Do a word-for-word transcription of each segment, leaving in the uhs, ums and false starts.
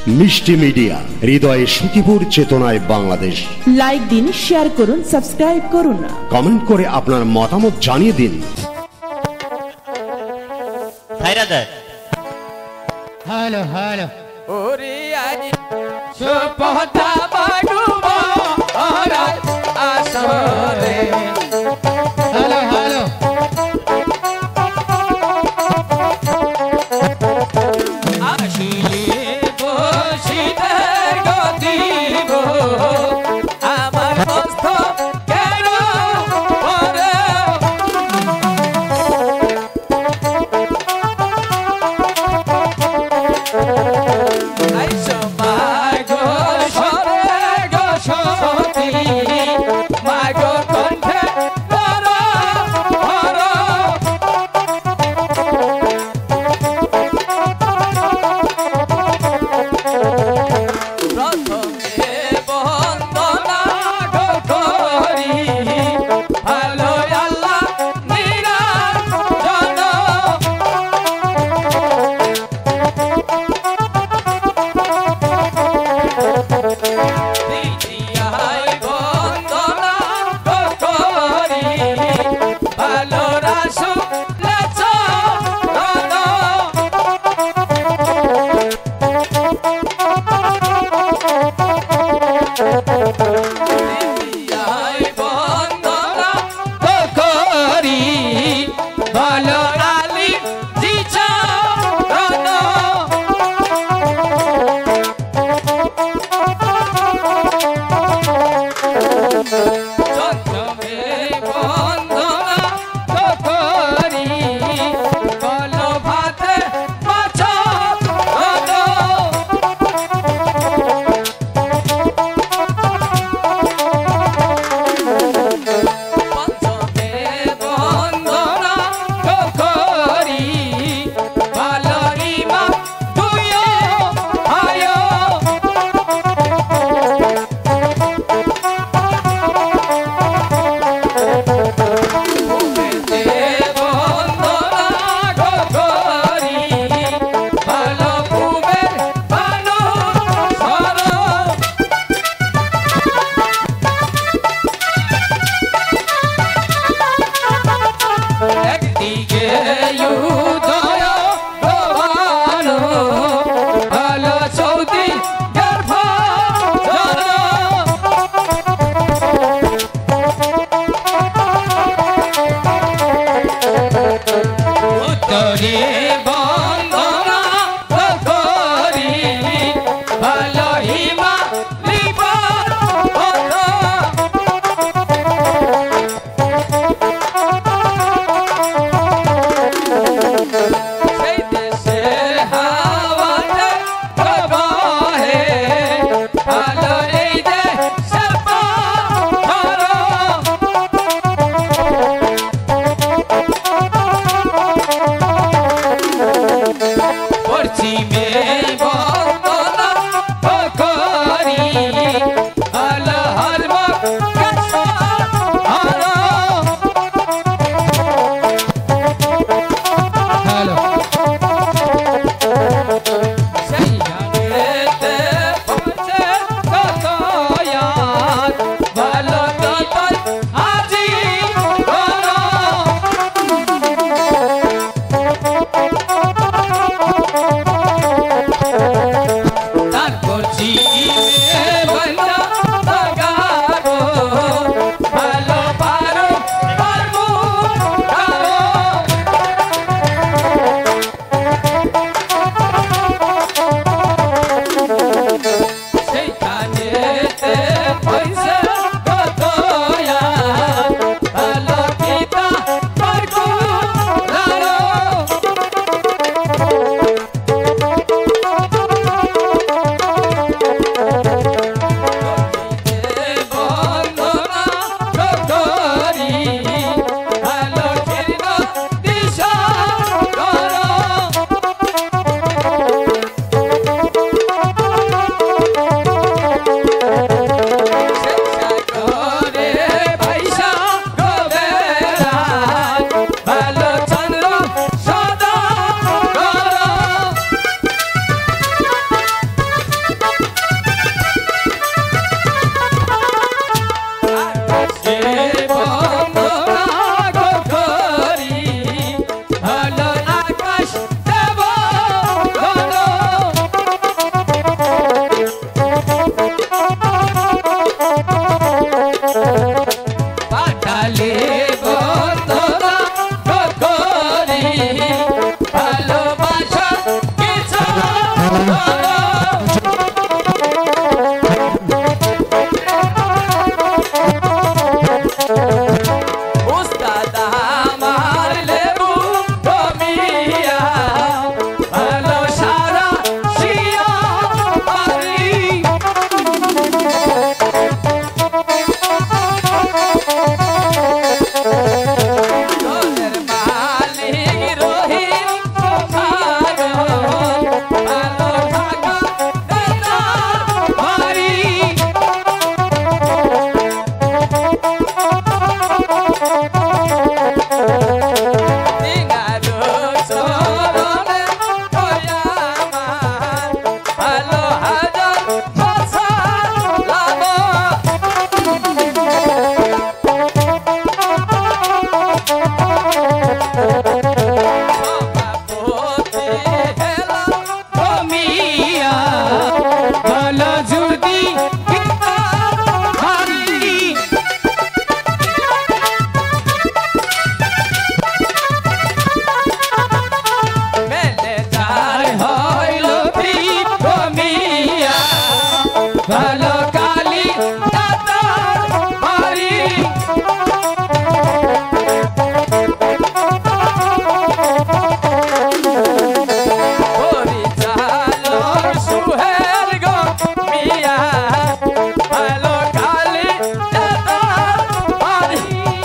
মিষ্টি মিডিয়া, হৃদয়ে সুখীপুর, চেতনায় বাংলাদেশ। লাইক দিন, শেয়ার করুন, সাবস্ক্রাইব করুন, কমেন্ট করে আপনার মতামত জানিয়ে দিন। হ্যালো হ্যালো ওরে আজ সুপথা বাডুব ওরা আসরে হ্যালো হ্যালো আসিলে বসিতে গদিব আমার মস্ত কেন ওরে আইসো মাগো সরে গো সতী মাগো কণ্ঠে বড় ভালো কালী দাতার বাড়ি পরিচালক সুহেল গো মিয়া ভালো কালী দাতার বাড়ি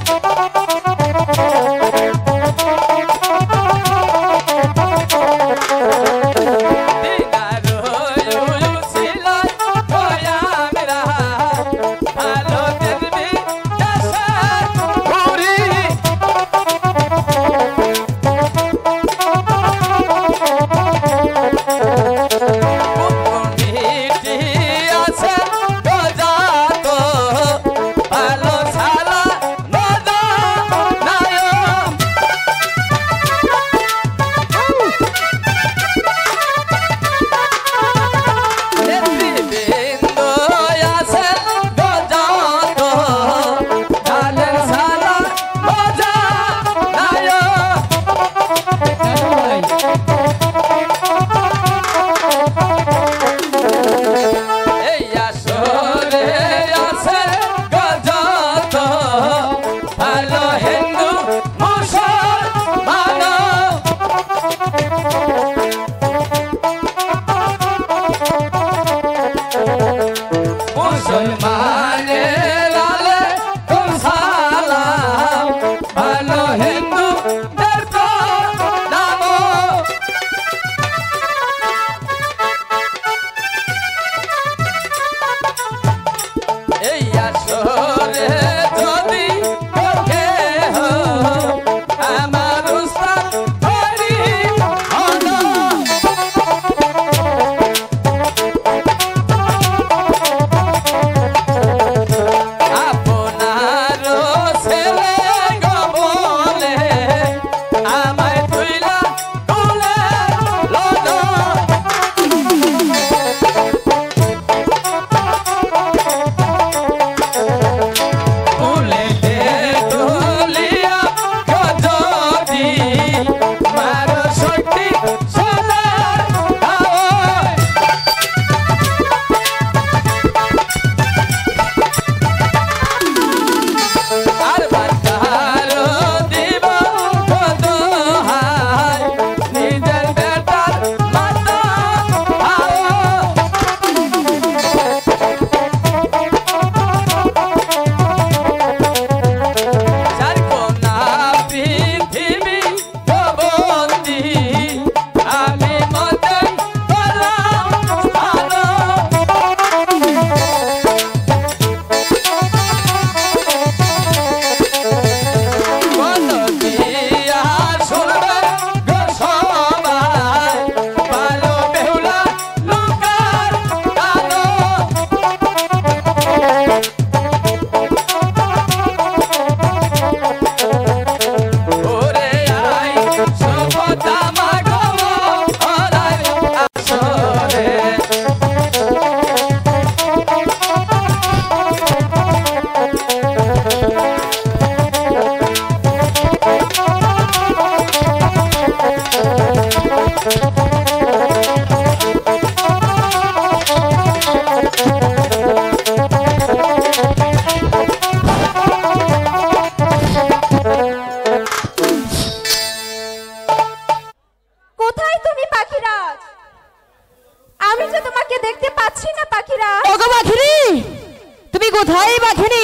কোথায় পাখিনি?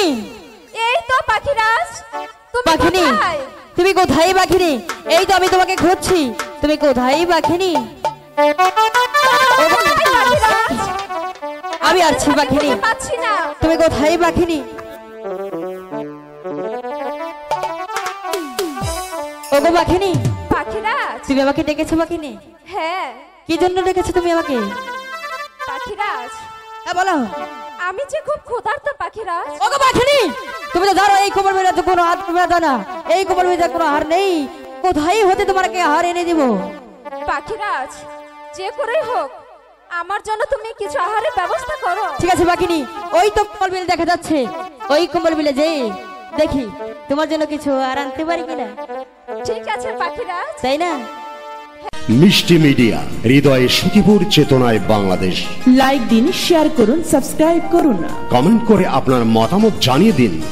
এই তো পাখিরাজ। তুমি পাখিনি, কোথায়? তুমি কোথায় পাখিনি? এই তো আমি তোমাকে খুঁজছি, তুমি কোথায় পাখিনি? আমি আসছি পাখিনি, পাচ্ছি না। তুমি কোথায় পাখিনি? ওগো পাখিনি, পাখিরাজ তুমি আমাকে ডেকেছো পাখিনি? হ্যাঁ। কি জন্য ডেকেছো তুমি আমাকে? পাখিরাজ হ্যাঁ বলো। আমি যে খুব ক্ষুধার্ত পাখিরাজ। ওগো পাখিনি, তুমি তো ধরো এই কোমর মেলা তো কোনো হাত মেলা না, এই কোমর মেলা কোনো হার নেই, কোথায় হতে তোমাকে হার এনে দিব? পাখিরাজ যে করেই হোক আমার জন্য তুমি কিছু আহারের ব্যবস্থা করো। ঠিক আছে পাখিনি, ওই তো কোমর বিল দেখা যাচ্ছে, ওই কোমর বিলে যে দেখি তোমার জন্য কিছু আর আনতে পারি কিনা। ঠিক আছে পাখিরাজ। তাই না? মিষ্টি মিডিয়া, হৃদয়ে সুখীপুর, চেতনায় বাংলাদেশ। লাইক দিন, শেয়ার করুন, সাবস্ক্রাইব করুন। কমেন্ট করে আপনার মতামত জানিয়ে দিন।